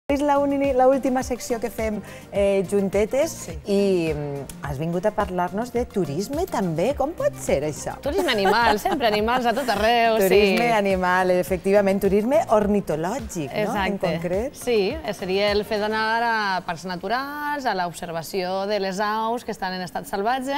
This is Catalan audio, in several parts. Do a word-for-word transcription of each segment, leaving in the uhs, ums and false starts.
És l'última secció que fem juntetes i has vingut a parlar-nos de turisme també. Com pot ser això? Turisme animal, sempre animals a tot arreu. Turisme animal, efectivament, turisme ornitològic, no? En concret. Sí, seria el fet d'anar a parcs naturals, a l'observació de les aus que estan en estat salvatge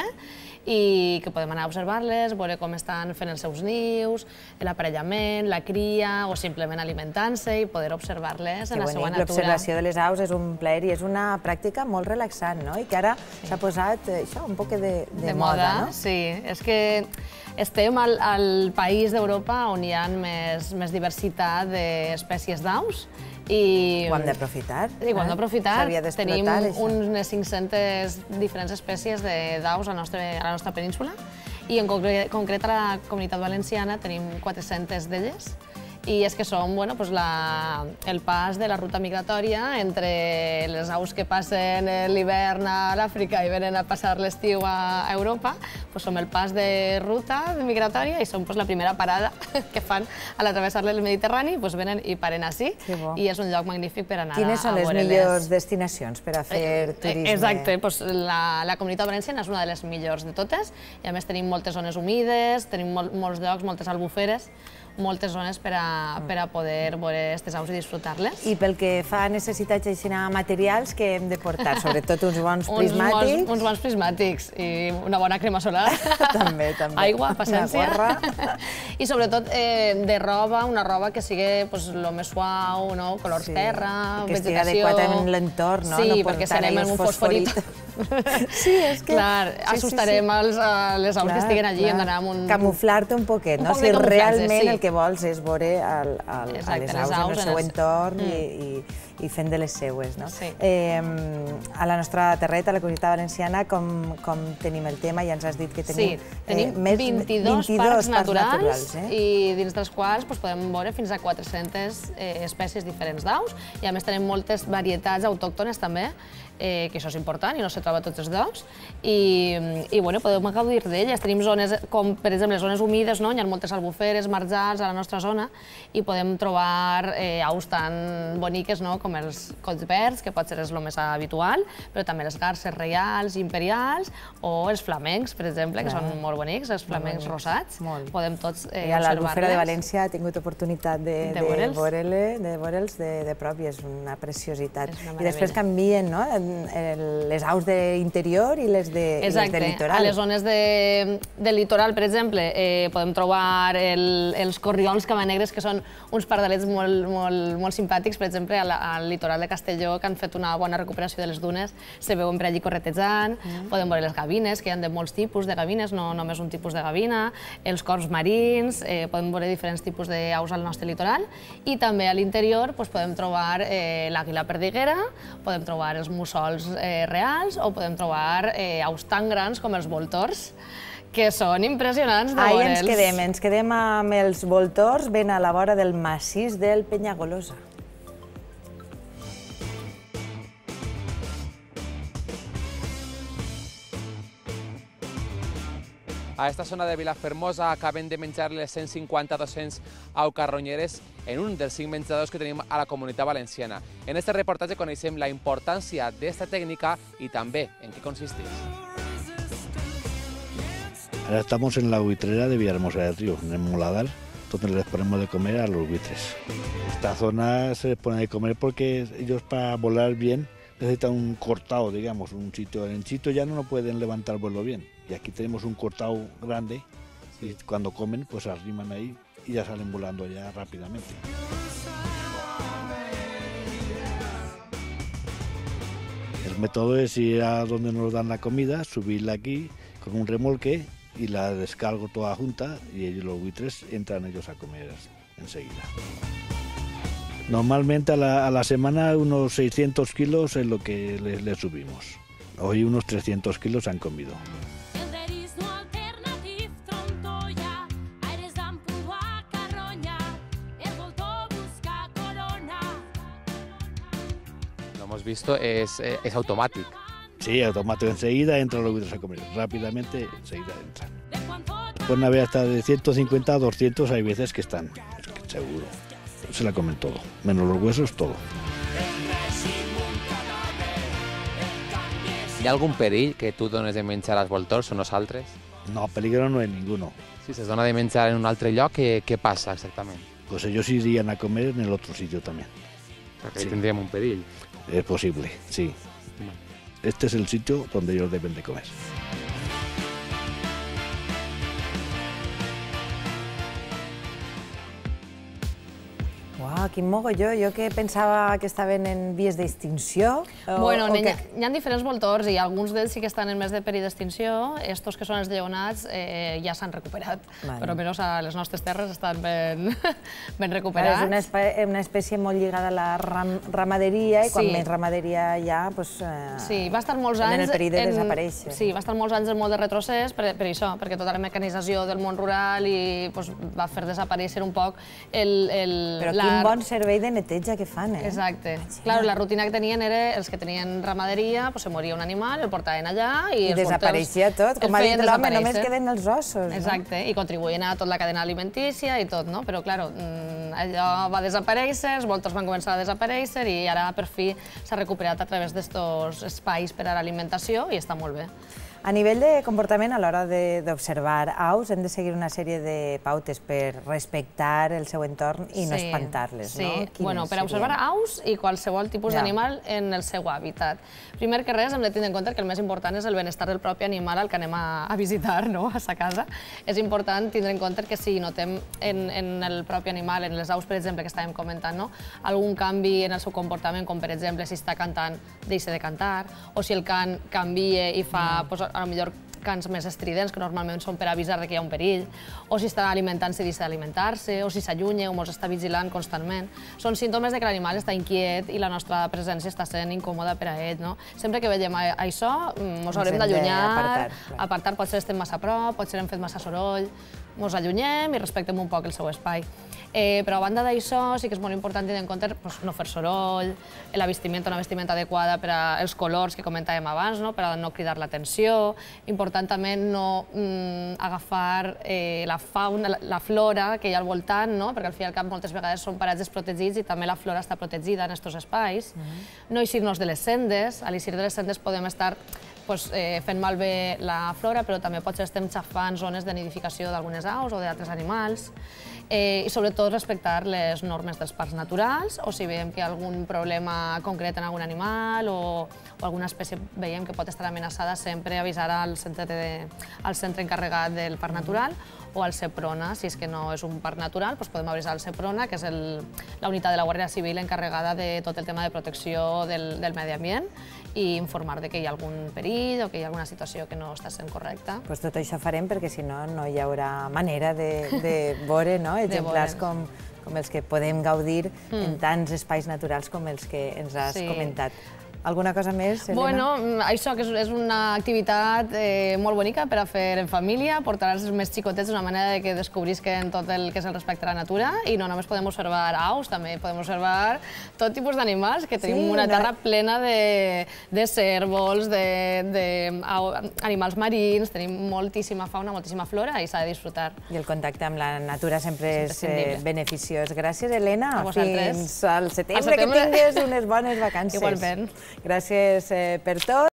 i que podem anar a observar-les, veure com estan fent els seus nius, l'aparellament, la cria o simplement alimentant-se i poder observar-les en la seva natura. L'observació de les aus és un plaer i és una pràctica molt relaxant, no? I que ara s'ha posat això, un poc de moda, no? Sí, és que estem al país d'Europa on hi ha més diversitat d'espècies d'aus. Ho hem d'aprofitar. Ho hem d'aprofitar. Tenim unes cinc-centes diferents espècies d'aus a la nostra península i en concret a la Comunitat Valenciana tenim quatre-centes d'elles. I és que som el pas de la ruta migratòria entre les aus que passen l'hivern a l'Àfrica i venen a passar l'estiu a Europa. Som el pas de ruta migratòria i som la primera parada que fan a travessar el Mediterrani, venen i paren així i és un lloc magnífic per anar a veure-les. Quines són les millors destinacions per a fer turisme? Exacte, la Comunitat Valenciana és una de les millors de totes i a més tenim moltes zones humides, tenim molts llocs, moltes albuferes, moltes zones per a poder veure aquestes aus i disfrutar-les. I pel que fa a necessitats materials, què hem de portar? Sobretot uns bons prismàtics? Uns bons prismàtics i una bona crema solar. També, també. Aigua, paciència. Una gorra. I sobretot de roba, una roba que sigui el més suau, color terra, vegetació. Que estigui adequat en l'entorn, no? Sí, perquè si anem en un fosforit... Sí, és que... Clar, assustarem les aus que estiguen allí. Camuflar-te un poquet, no? Si realment el que vols és veure les aus en el seu entorn i fent de les seues, no? A la nostra terreta, a la Comunitat Valenciana, com tenim el tema? Ja ens has dit que tenim... Sí, tenim vint-i-dos parcs naturals i dins dels quals podem veure fins a quatre-centes espècies diferents d'aus i a més tenim moltes varietats autòctones també, que això és important i no se troba a tots els llocs i podem gaudir d'elles. Tenim zones com, per exemple, les zones humides, hi ha moltes albuferes, marzals a la nostra zona i podem trobar aus tan boniques com els colls verds, que pot ser el més habitual, però també les garses reials, imperials o els flamencs, per exemple, que són molt bonics, els flamencs rosats. Podem tots observar-les. A l'Albufera de València he tingut oportunitat de veure'ls de prop i és una preciositat. I després canvien, no?, les aus d'interior i les de litoral. Exacte. A les zones del litoral, per exemple, podem trobar els corriols cabanegres, que són uns pardalets molt simpàtics. Per exemple, al litoral de Castelló, que han fet una bona recuperació de les dunes, se veuen per allí corretejant. Podem veure les gavines, que hi ha de molts tipus de gavines, no només un tipus de gavina, els corbs marins, podem veure diferents tipus d'aus al nostre litoral. I també a l'interior podem trobar l'àguila perdiguera, podem trobar els mussols reals o podem trobar aus tan grans com els voltors, que són impressionants de veure'ls. Ahí ens quedem, ens quedem amb els voltors ben a la vora del massís del Penyagolosa. A esta zona de Vilafermosa acaben de menjar les cent cinquanta a dos-cents aus carronyeres en un dels cinc menjadors que tenim a la Comunitat Valenciana. En este reportatge coneixem la importància d'esta tècnica i també en què consisteix. Ahora estamos en la buitrera de Villahermosa del Río, en el muladar, donde les ponemos de comer a los buitres. Esta zona se les pone de comer porque ellos, para volar bien, necesitan un cortado, digamos, un sitio. En el sitio ya no pueden levantar vuelo bien. Y aquí tenemos un cortado grande y cuando comen pues arriman ahí y ya salen volando ya rápidamente. El método es ir a donde nos dan la comida, subirla aquí con un remolque y la descargo toda junta y ellos, los buitres, entran ellos a comer enseguida. Normalmente a la, a la semana unos seiscientos kilos es lo que les, les subimos. Hoy unos trescientos kilos han comido. Hemos visto, es, es automático. Sí, automático. Enseguida entran los buitres a comer. Rápidamente, enseguida entran. Pueden haber hasta de ciento cincuenta a doscientos, hay veces que están, seguro. Se la comen todo, menos los huesos, todo. Hi ha algun perill que tu dones de menjar als voltors o nosaltres? No, peligro no hay ninguno. Si se dona de menjar en un altre lloc, ¿qué, qué pasa exactament? Pues ellos irían a comer en el otro sitio también. Porque ahí sí. Tendríem un perill. Es posible, sí. Este es el sitio donde ellos deben de comer. Uau, quin mogolló. Jo que pensava que estaven en vies d'extinció. Bueno, hi ha diferents voltors i alguns d'ells sí que estan en més de perill d'extinció. Estos que són els lleonats ja s'han recuperat, però almenys a les nostres terres estan ben recuperats. És una espècie molt lligada a la ramaderia i quan més ramaderia hi ha, doncs... Sí, va estar molts anys... En el perill de desaparèixer. Sí, va estar molts anys en molt de retrocés per això, perquè tota la mecanització del món rural va fer desaparèixer un poc el... Un bon servei de neteja que fan, eh? Exacte. Clar, la rutina que tenien era els que tenien ramaderia, se moria un animal, el portaven allà i... I desapareixia tot, com ha dit l'home, només queden els ossos. Exacte, i contribuïen a tota la cadena alimentícia i tot, no? Però, clar, allò va desaparèixer, els voltors van començar a desaparèixer i ara, per fi, s'ha recuperat a través d'estos espais per a l'alimentació i està molt bé. A nivell de comportament, a l'hora d'observar aus, hem de seguir una sèrie de pautes per respectar el seu entorn i no espantar-les, no? Sí, bueno, per observar aus i qualsevol tipus d'animal en el seu hàbitat. Primer que res, hem de tenir en compte que el més important és el benestar del propi animal al que anem a visitar, no?, a sa casa. És important tindre en compte que si notem en el propi animal, en les aus, per exemple, que estàvem comentant, no?, algun canvi en el seu comportament, com per exemple si està cantant, deixa de cantar, o si el cant canvia i fa, potser cants més estridents, que normalment són per avisar que hi ha un perill, o si està alimentant-se i deixa d'alimentar-se, o si s'allunya o ens està vigilant constantment. Són símptomes que l'animal està inquiet i la nostra presència està sent incòmoda per a ell, no? Sempre que veiem això, ens haurem d'allunyar, apartar, potser estem massa a prop, potser hem fet massa soroll, ens allunyem i respectem un poc el seu espai. Però a banda d'això, sí que és molt important tenir en compte no fer soroll, la vestimenta, una vestimenta adequada per als colors que comentàvem abans, per a no cridar l'atenció. Important també no agafar la fauna, la flora que hi ha al voltant, perquè al fi i al cap moltes vegades són paratges protegits i també la flora està protegida en aquests espais. No eixir-nos de les sendes. A l'eixir de les sendes podem estar fent malbé la flora, però també potser estem xafant zones de nidificació d'algunes aus o d'altres animals. I sobretot respectar les normes dels parcs naturals, o si veiem que hi ha algun problema concret en algun animal o alguna espècie veiem que pot estar amenaçada, sempre avisar al centre encarregat del parc natural o al Seprona. Si és que no és un parc natural, podem avisar al Seprona, que és la unitat de la Guàrdia Civil encarregada de tot el tema de protecció del medi ambient, i informar que hi ha algun perill o que hi ha alguna situació que no està sent correcta. Doncs tot això farem perquè si no no hi haurà manera de veure exemplars com els que podem gaudir en tants espais naturals com els que ens has comentat. Alguna cosa més, Elena? Bueno, això que és una activitat molt bonica per a fer en família, portar els més xicotets d'una manera que descobrisquen tot el que és el respecte a la natura, i no només podem observar aus, també podem observar tot tipus d'animals, que tenim una terra plena de cérvols, d'animals marins, tenim moltíssima fauna, moltíssima flora, i s'ha de disfrutar. I el contacte amb la natura sempre és beneficiós. Gràcies, Elena. A vosaltres. Fins al setembre, que tingues unes bones vacances. Igualment. Gràcies per tot.